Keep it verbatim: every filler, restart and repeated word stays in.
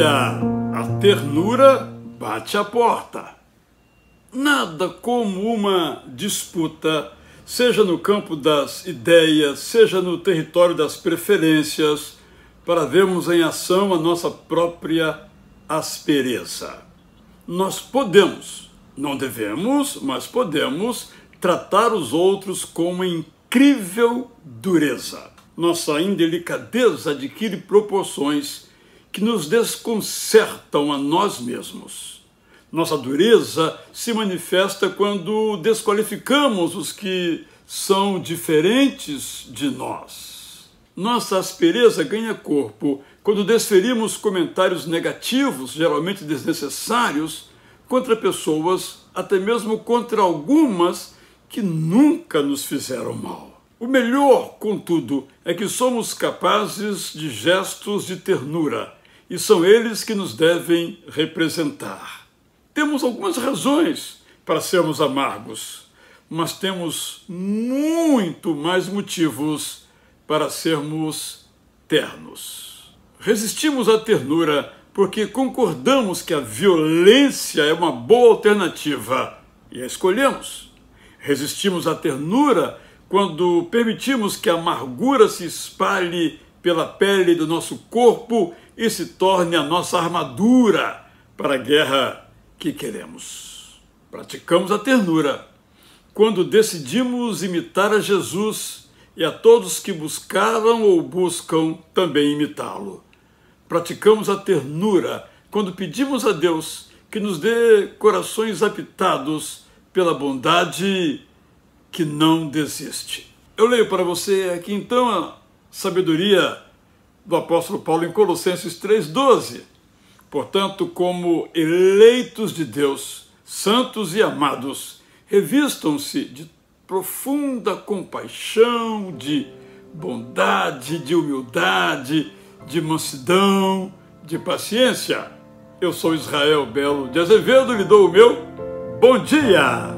dia, a ternura bate à porta. Nada como uma disputa, seja no campo das ideias, seja no território das preferências, para vermos em ação a nossa própria aspereza. Nós podemos, não devemos, mas podemos tratar os outros com uma incrível dureza. Nossa indelicadeza adquire proporções que nos desconcertam a nós mesmos. Nossa dureza se manifesta quando desqualificamos os que são diferentes de nós. Nossa aspereza ganha corpo quando desferimos comentários negativos, geralmente desnecessários, contra pessoas, até mesmo contra algumas que nunca nos fizeram mal. O melhor, contudo, é que somos capazes de gestos de ternura, e são eles que nos devem representar. Temos algumas razões para sermos amargos, mas temos muito mais motivos para sermos ternos. Resistimos à ternura porque concordamos que a violência é uma boa alternativa e a escolhemos. Resistimos à ternura quando permitimos que a amargura se espalhe pela pele do nosso corpo e se torne a nossa armadura para a guerra que queremos. Praticamos a ternura quando decidimos imitar a Jesus e a todos que buscaram ou buscam também imitá-lo. Praticamos a ternura quando pedimos a Deus que nos dê corações habitados pela bondade que não desiste. Eu leio para você aqui então a sabedoria do apóstolo Paulo em Colossenses três, doze. Portanto, como eleitos de Deus, santos e amados, revistam-se de profunda compaixão, de bondade, de humildade, de mansidão, de paciência. Eu sou Israel Belo de Azevedo e lhe dou o meu bom dia!